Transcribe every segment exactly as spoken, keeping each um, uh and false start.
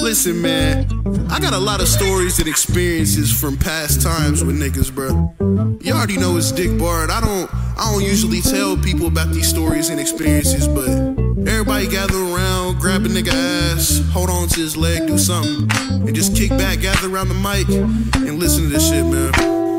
Listen, man, I got a lot of stories and experiences from past times with niggas, bro. You already know it's Dick Bard. I don't, I don't usually tell people about these stories and experiences, but everybody gather around, grab a nigga ass, hold on to his leg, do something, and just kick back, gather around the mic, and listen to this shit, man.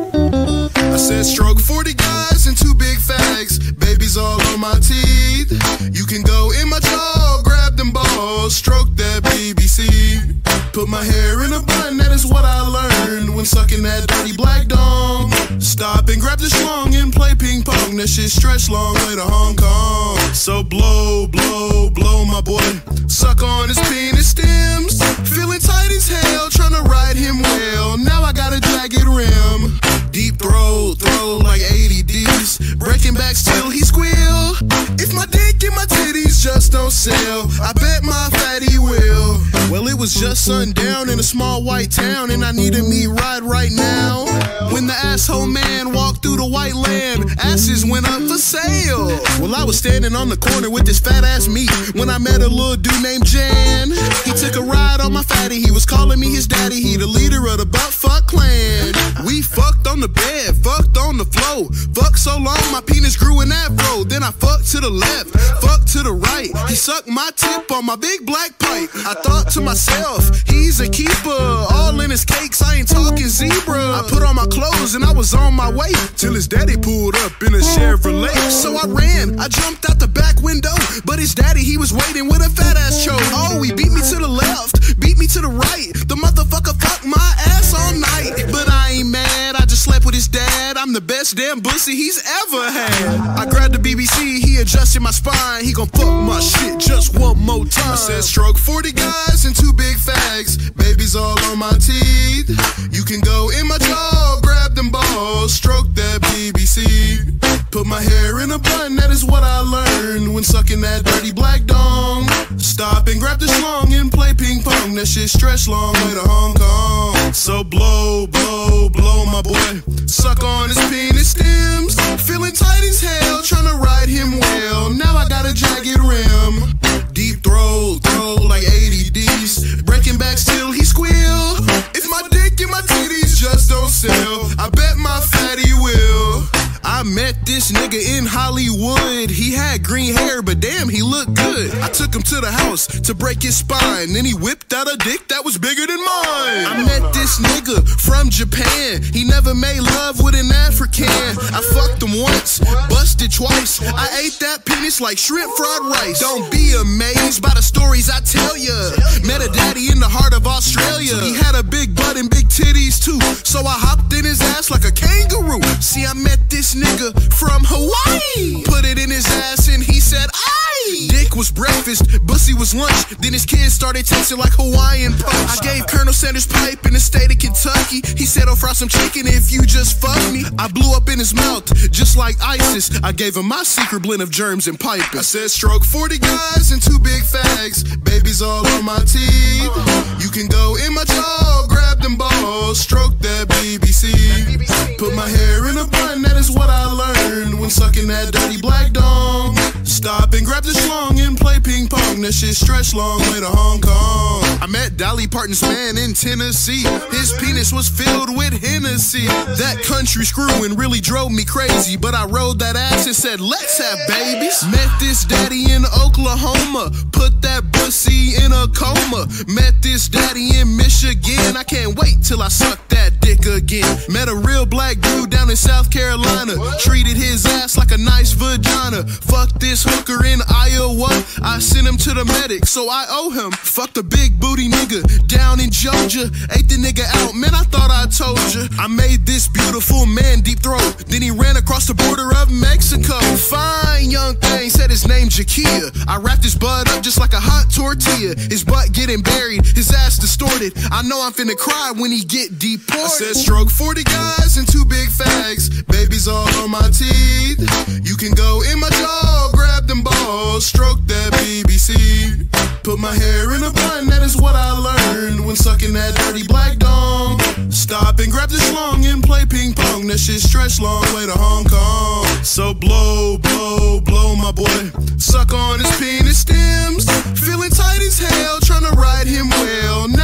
I said stroke forty guys and two big fags, babies all on my teeth. You can go in my jaw, grab them balls, stroke that B B C. Put my hair in a bun, that is what I learned when sucking that dirty black dong. Stop and grab the schlong and play ping pong, that shit stretch long way to Hong Kong. So blow, blow, blow my boy, suck on his penis stems. Feeling tight as hell, tryna ride him well, now I got a jagged rim. Deep throat, throw like A D Ds, breaking back still he squeal. If my dick and my titties just don't sell, I bet my fatty will. Well, it was just sundown in a small white town, and I needed me ride right now. When the asshole man walked through the white land, asses went up for sale. Well, I was standing on the corner with this fat ass meat when I met a little dude named Jan. He took a ride on my fatty, he was calling me his daddy, he the leader of the butt fuck clan. We fucked on the bed, fucked on the floor, fucked so long my penis grew an afro. Then I fucked to the left, fucked to the right, he sucked my tip on my big black pipe. I thought to myself, he's a keeper, all in his cakes, I ain't talking zebra. I put on my clothes and I was on my way, till his daddy pulled up in a Chevrolet. So I ran, I jumped out the back window, but his daddy, he was waiting with a fat ass choke. Oh, he beat me to the left, beat me to the right, the motherfucker fucked my ass all night. But I ain't mad, I just slept with his dad, I'm the best damn pussy he's ever had. I grabbed the B B C, he adjusted my spine, he gon' fuck my shit just one more time. I said stroke forty guys and two big fags, babies all on my teeth. You can go in my jaw, grab them balls, stroke that B B C. Put my hair in a bun, that is what I learned when sucking that dirty black dong. Stop and grab the schlong and play ping pong, that shit stretch long way to Hong Kong. So blow, blow, blow my boy, suck on his penis stems. Feeling tight as hell, tryna ride him well, now I got a jagged rim. Deep throat, throw like A D Ds, breaking back still he squeal. If my dick and my titties just don't sell, I bet my fatty will. I met this nigga in Hollywood, he had green hair but damn he looked good. I took him to the house to break his spine, then he whipped out a dick that was bigger than mine. I met this nigga from Japan, he never made love with an African. I fucked him once, busted twice, I ate that penis like shrimp fried rice. Don't be amazed by the stories I tell ya. Met a daddy in the heart of Australia, he had a big butt and big titties too, so I hopped in his ass like a kangaroo. See, I met this nigga from Hawaii, put it in his ass and he said aye. Dick was breakfast, pussy was lunch, then his kids started tasting like Hawaiian punch. I gave Colonel Sanders pipe in the state of Kentucky, he said I'll fry some chicken if you just fuck me. I blew up in his mouth just like ISIS, I gave him my secret blend of germs and piping. I said stroke forty guys and two big fags, babies all on my teeth. You can go in my jaw, grab them balls, stroke that B B C. Put my hair in a bun, that is what I learned when sucking that dirty black dong. Stop and grab the schlong and play ping pong, that shit stretch long way to Hong Kong. I met Dolly Parton's man in Tennessee, his penis was filled with Hennessy. That country screwing really drove me crazy, but I rode that ass and said let's have babies. Met this daddy in Oklahoma, put that pussy in a coma. Met this daddy in Michigan, I can't wait till I suck that dick again. Met a real black dude down in South Carolina, treated his ass like a nice vagina. Fucked this hooker in Iowa, I sent him to the medic, so I owe him. Fucked a big booty nigga down in Georgia, ate the nigga out, man I thought I told ya. I made this beautiful man deep throat, then he ran across the border of Mexico. Fine young thing, said his name Jakia, I wrapped his butt up just like a hot tortilla. His butt getting buried, his ass distorted, I know I'm finna cry when he get deported. I said stroke forty guys and two big fags, babies all on my teeth. You can go in my jaw, grab them balls, stroke that B B C. Put my hair in a bun, that is what I learned when sucking that dirty black dong. Stop and grab the schlong and play ping pong, that shit stretch long way to Hong Kong. So blow, blow, blow my boy, suck on his penis stems. Feeling tight as hell, tryna ride him well. Now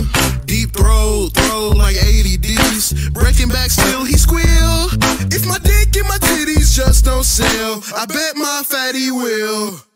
Deep throat, throw like A D Ds. Breaking back still he squeal. If my dick and my titties just don't sell, I bet my fatty will.